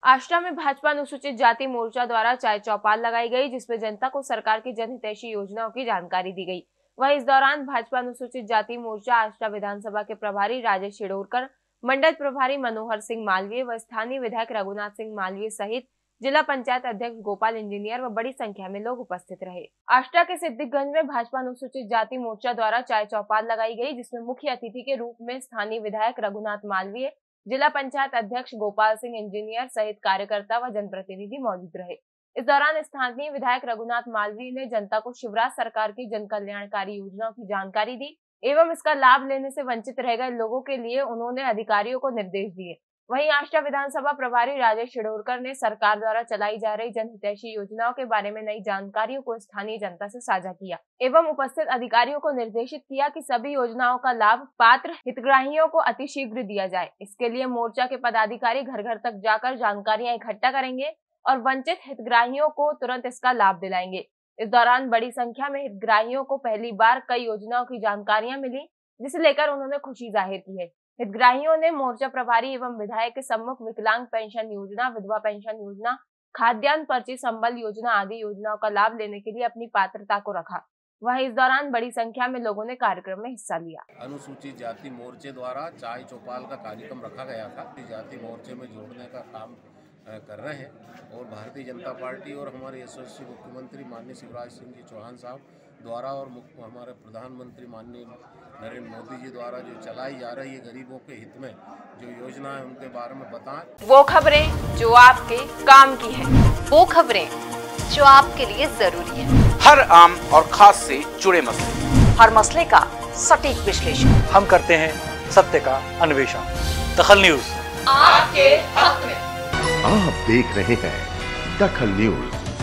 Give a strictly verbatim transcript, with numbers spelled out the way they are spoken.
आष्टा में भाजपा अनुसूचित जाति मोर्चा द्वारा चाय चौपाल लगाई गई, जिसमें जनता को सरकार की जनहितैषी योजनाओं की जानकारी दी गई। वहीं इस दौरान भाजपा अनुसूचित जाति मोर्चा आष्टा विधानसभा के प्रभारी राजेश शिड़ोरकर, मंडल प्रभारी मनोहर सिंह मालवीय व स्थानीय विधायक रघुनाथ सिंह मालवीय सहित जिला पंचायत अध्यक्ष गोपाल इंजीनियर व बड़ी संख्या में लोग उपस्थित रहे। आष्टा के सिद्धिकगंज में भाजपा अनुसूचित जाति मोर्चा द्वारा चाय चौपाल लगाई गई, जिसमें मुख्य अतिथि के रूप में स्थानीय विधायक रघुनाथ मालवीय, जिला पंचायत अध्यक्ष गोपाल सिंह इंजीनियर सहित कार्यकर्ता व जनप्रतिनिधि मौजूद रहे। इस दौरान स्थानीय विधायक रघुनाथ मालवीय ने जनता को शिवराज सरकार की जन कल्याणकारी योजनाओं की जानकारी दी एवं इसका लाभ लेने से वंचित रह गए लोगों के लिए उन्होंने अधिकारियों को निर्देश दिए। वहीं आष्टा विधानसभा प्रभारी राजेश शिड़ोरकर ने सरकार द्वारा चलाई जा रही जनहितैषी योजनाओं के बारे में नई जानकारियों को स्थानीय जनता से साझा किया एवं उपस्थित अधिकारियों को निर्देशित किया कि सभी योजनाओं का लाभ पात्र हितग्राहियों को अतिशीघ्र दिया जाए। इसके लिए मोर्चा के पदाधिकारी घर घर तक जाकर जानकारियां इकट्ठा करेंगे और वंचित हितग्राहियों को तुरंत इसका लाभ दिलाएंगे। इस दौरान बड़ी संख्या में हितग्राहियों को पहली बार कई योजनाओं की जानकारियां मिली, जिसे लेकर उन्होंने खुशी जाहिर की है। हितग्राहियों ने मोर्चा प्रभारी एवं विधायक के सम्मुख विकलांग पेंशन योजना, विधवा पेंशन योजना, खाद्यान्न पर्ची संबल योजना आदि योजनाओं का लाभ लेने के लिए अपनी पात्रता को रखा। वहीं इस दौरान बड़ी संख्या में लोगों ने कार्यक्रम में हिस्सा लिया। अनुसूचित जाति मोर्चे द्वारा चाय चौपाल का कार्यक्रम रखा गया था। जाति मोर्चे में जोड़ने का काम कर रहे हैं और भारतीय जनता पार्टी और हमारे यशस्वी मुख्यमंत्री माननीय शिवराज सिंह जी चौहान साहब द्वारा और हमारे प्रधानमंत्री माननीय नरेंद्र मोदी जी द्वारा जो चलाई जा रही है गरीबों के हित में जो योजना है उनके बारे में बताएं। वो खबरें जो आपके काम की है, वो खबरें जो आपके लिए जरूरी है। हर आम और खास से जुड़े मसले, हर मसले का सटीक विश्लेषण हम करते हैं, सत्य का अन्वेषण। दखल न्यूज आपके हक में। आप देख रहे हैं दखल न्यूज।